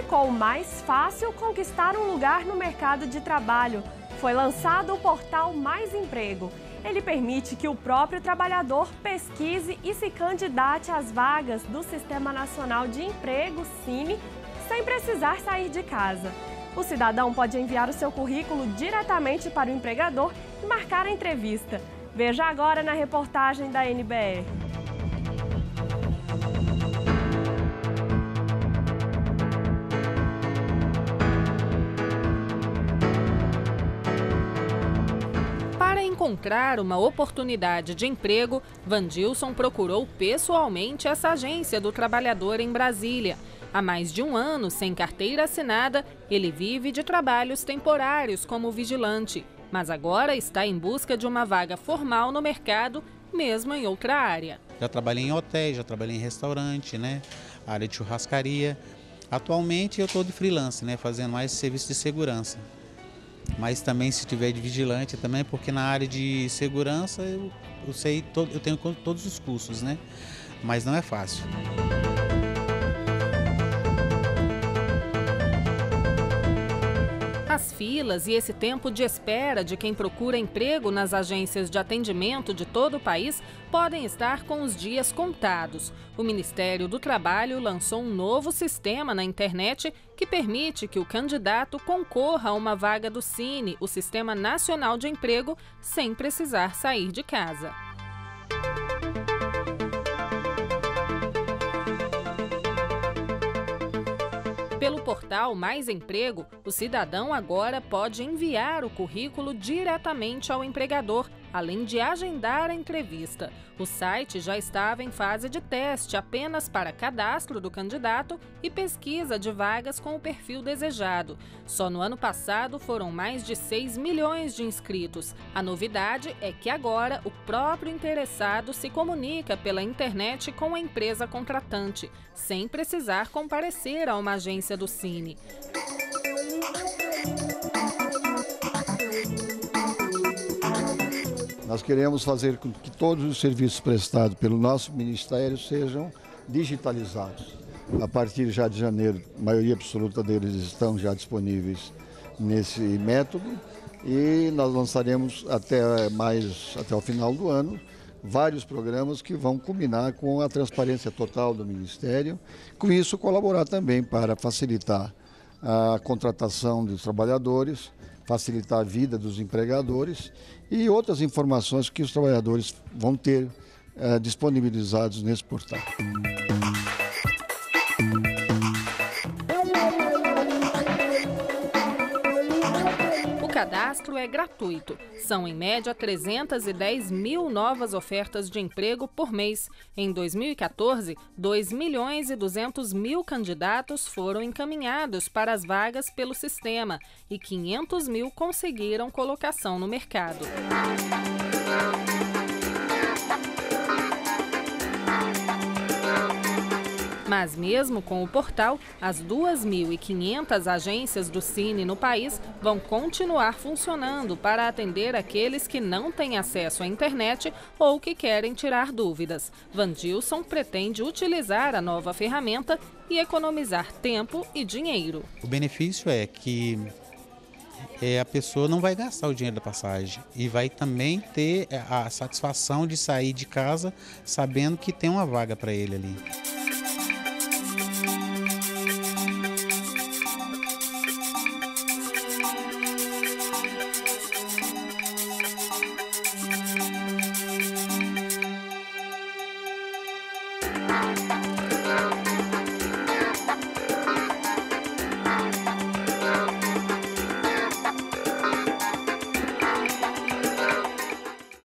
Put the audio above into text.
ficou mais fácil conquistar um lugar no mercado de trabalho. Foi lançado o portal Mais Emprego. Ele permite que o próprio trabalhador pesquise e se candidate às vagas do Sistema Nacional de Emprego, SINE, sem precisar sair de casa. O cidadão pode enviar o seu currículo diretamente para o empregador e marcar a entrevista. Veja agora na reportagem da NBR. Para encontrar uma oportunidade de emprego, Vandilson procurou pessoalmente essa agência do trabalhador em Brasília. Há mais de um ano, sem carteira assinada, ele vive de trabalhos temporários como vigilante, mas agora está em busca de uma vaga formal no mercado, mesmo em outra área. Já trabalhei em hotéis, já trabalhei em restaurante, área de churrascaria. Atualmente eu estou de freelance, fazendo mais serviço de segurança. Mas também se tiver de vigilante também, porque na área de segurança eu tenho todos os cursos, mas não é fácil. As filas e esse tempo de espera de quem procura emprego nas agências de atendimento de todo o país podem estar com os dias contados. O Ministério do Trabalho lançou um novo sistema na internet que permite que o candidato concorra a uma vaga do SINE, o Sistema Nacional de Emprego, sem precisar sair de casa. Pelo portal Mais Emprego, o cidadão agora pode enviar o currículo diretamente ao empregador, além de agendar a entrevista. O site já estava em fase de teste apenas para cadastro do candidato e pesquisa de vagas com o perfil desejado. Só no ano passado foram mais de 6 milhões de inscritos. A novidade é que agora o próprio interessado se comunica pela internet com a empresa contratante, sem precisar comparecer a uma agência do SINE. Nós queremos fazer com que todos os serviços prestados pelo nosso Ministério sejam digitalizados. A partir já de janeiro, a maioria absoluta deles estão já disponíveis nesse método e nós lançaremos até o final do ano vários programas que vão culminar com a transparência total do Ministério. Com isso, colaborar também para facilitar a contratação dos trabalhadores, facilitar a vida dos empregadores e outras informações que os trabalhadores vão ter disponibilizados nesse portal. O cadastro é gratuito. São, em média, 310 mil novas ofertas de emprego por mês. Em 2014, 2 milhões e 200 mil candidatos foram encaminhados para as vagas pelo sistema e 500 mil conseguiram colocação no mercado. Mas mesmo com o portal, as 2.500 agências do SINE no país vão continuar funcionando para atender aqueles que não têm acesso à internet ou que querem tirar dúvidas. Vandilson pretende utilizar a nova ferramenta e economizar tempo e dinheiro. O benefício é que a pessoa não vai gastar o dinheiro da passagem e vai também ter a satisfação de sair de casa sabendo que tem uma vaga para ele ali.